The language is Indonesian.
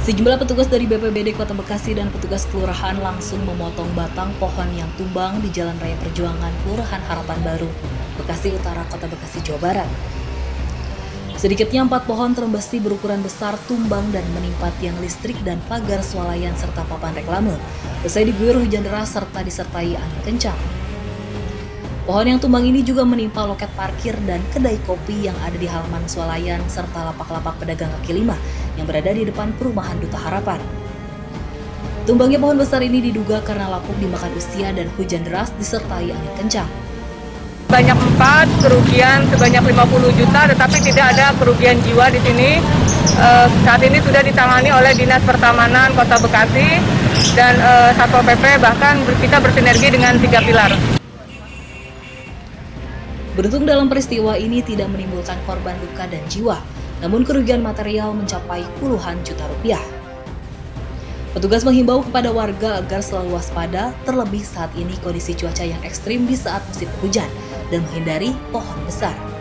Sejumlah petugas dari BPBD Kota Bekasi dan petugas kelurahan langsung memotong batang pohon yang tumbang di Jalan Raya Perjuangan, Kelurahan Harapan Baru, Bekasi Utara, Kota Bekasi, Jawa Barat. Sedikitnya 4 pohon terembesi berukuran besar tumbang dan menimpa tiang listrik dan pagar swalayan serta papan reklame. Usai diguyur hujan deras serta disertai angin kencang. Pohon yang tumbang ini juga menimpa loket parkir dan kedai kopi yang ada di halaman swalayan serta lapak-lapak pedagang kaki lima yang berada di depan perumahan Duta Harapan. Tumbangnya pohon besar ini diduga karena lapuk dimakan usia dan hujan deras disertai angin kencang. Banyak 4, kerugian sebanyak 50 juta, tetapi tidak ada kerugian jiwa di sini. Saat ini sudah ditangani oleh Dinas Pertamanan Kota Bekasi dan Satpol PP, bahkan kita bersinergi dengan 3 pilar. Beruntung dalam peristiwa ini tidak menimbulkan korban luka dan jiwa, namun kerugian material mencapai puluhan juta rupiah. Petugas menghimbau kepada warga agar selalu waspada, terlebih saat ini kondisi cuaca yang ekstrim di saat musim hujan, dan menghindari pohon besar.